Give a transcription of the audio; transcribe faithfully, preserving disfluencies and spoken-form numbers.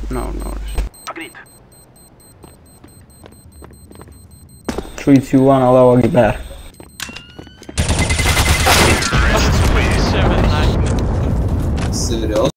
No, no. Agreed. three, two, one, Allahu Akbar. Серьезно?